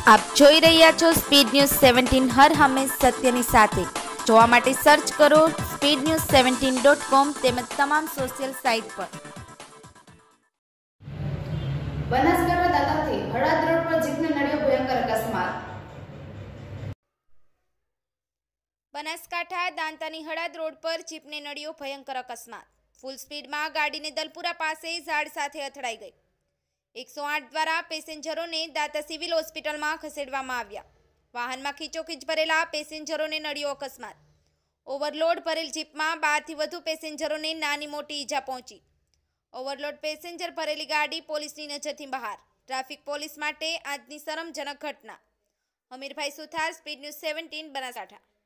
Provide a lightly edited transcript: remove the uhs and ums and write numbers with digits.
આપ જોઈ રહ્યા છો સ્પીડ ન્યૂઝ 17 હર હંમેશ સત્યની સાથે। જોવા માટે સર્ચ કરો speednews17.com તેમજ તમામ સોશિયલ સાઇટ પર। બનાસકાંઠા દાંતાથી હળાદ રોડ પર જીપને નડ્યો ભયંકર અકસ્માત। બનાસકાંઠા દાંતાની હળાદ રોડ પર જીપને નડ્યો ભયંકર અકસ્માત। ફૂલ સ્પીડમાં ગાડીને દલપુરા પાસે ઝાડ સાથે અથડાઈ ગઈ। 108 દ્વારા પેસેન્જરોને દાંતા સિવિલ હોસ્પિટલમાં ખસેડવામાં આવ્યા। વાહનમાં ખીચોખીચ ભરેલા પેસેન્જરોને નડ્યો અકસ્માત। ઓવરલોડ ભરેલ જીપમાં 12થી વધુ પેસેન્જરોને નાની મોટી ઈજા પહોંચી। ઓવરલોડ પેસેન્જર ભરેલી ગાડી પોલીસની નજરથી બહાર। ટ્રાફિક પોલીસ માટે આજની શરમજનક ઘટના। Amirbhai Suthar, speed news 17 Banaskantha.